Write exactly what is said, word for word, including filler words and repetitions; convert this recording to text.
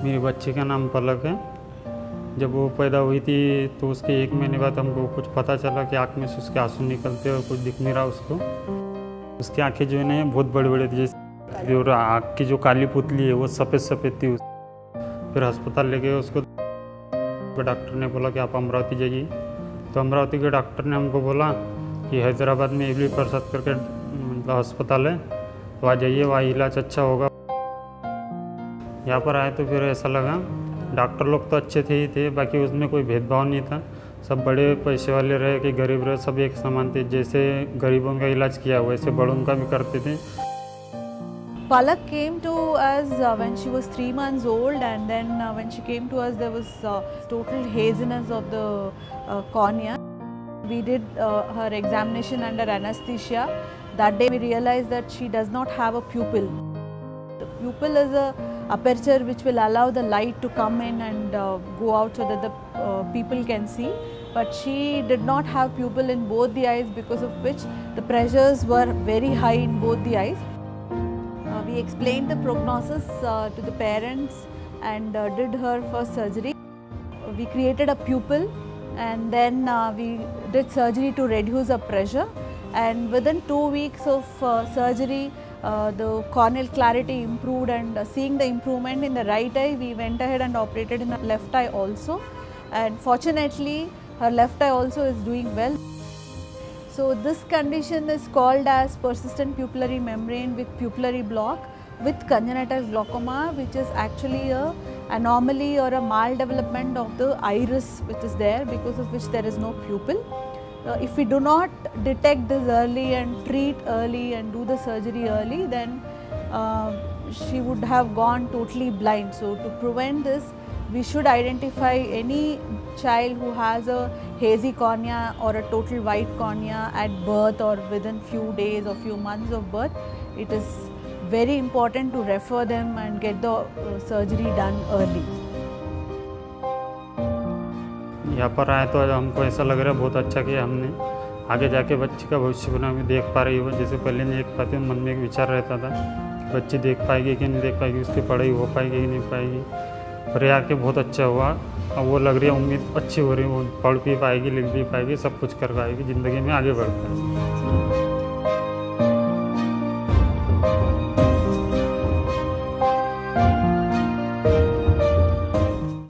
मेरी बच्ची का नाम पलक है। जब वो पैदा हुई थी तो उसके एक महीने बाद हमको कुछ पता चला कि आँख में से उसके आंसू निकलते और कुछ दिख नहीं रहा उसको। उसकी आँखें जो है ना बहुत बड़ी बड़ी थी, जैसे और आँख की जो काली पुतली है वो सफ़ेद सफ़ेद थी। फिर अस्पताल ले गए उसको, डॉक्टर ने बोला कि आप अमरावती जाइए। तो अमरावती के डॉक्टर ने हमको बोला कि हैदराबाद में इबली प्रसाद करके मतलब अस्पताल है, तो आ जाइए, वहाँ इलाज अच्छा होगा। यहाँ पर आए तो फिर ऐसा लगा, डॉक्टर लोग तो अच्छे थे ही थे, बाकी उसमें कोई भेदभाव नहीं था। सब बड़े पैसे वाले रहे कि गरीब रहे, सब एक समान थे। जैसे गरीबों का इलाज किया वैसे बड़ों का भी करते थे। Palak came to us uh, when she was three months old, and then uh, when she came to us there was uh, total haziness of the uh, cornea. We did uh, her examination under anesthesia. That day we realized that she does not have a pupil. The pupil is a aperture which will allow the light to come in and uh, go out so that the uh, people can see. But she did not have pupil in both the eyes, because of which the pressures were very high in both the eyes. Uh, we explained the prognosis uh, to the parents and uh, did her first surgery. We created a pupil, and then uh, we did surgery to reduce the pressure. And within two weeks of uh, surgery, uh, the corneal clarity improved, and uh, seeing the improvement in the right eye, we went ahead and operated in the left eye also. And fortunately, her left eye also is doing well. So this condition is called as persistent pupillary membrane with pupillary block with congenital glaucoma, which is actually a anomaly or a maldevelopment of the iris which is there, because of which there is no pupil. Uh, if we do not detect this early and treat early and do the surgery early, then uh, she would have gone totally blind. So to prevent this, we should identify any child who has a hazy cornea or a total white cornea at birth or within few days or few months of birth. It is very important to refer them and get the uh, surgery done early. यहाँ पर आए तो हमको ऐसा लग रहा है बहुत अच्छा किया हमने। आगे जाके बच्ची का भविष्य बना भी देख पा रही हो, जैसे पहले नहीं देख पाते, मन में एक विचार रहता था बच्ची देख पाएगी कि नहीं देख पाएगी, उसकी पढ़ाई हो पाएगी कि नहीं पाएगी। पर यहाँ के बहुत अच्छा हुआ। अब वो लग रही है, उम्मीद अच्छी हो रही है, वो पढ़ भी पाएगी, लिख भी पाएगी, सब कुछ कर पाएगी, ज़िंदगी में आगे बढ़ पाएगी।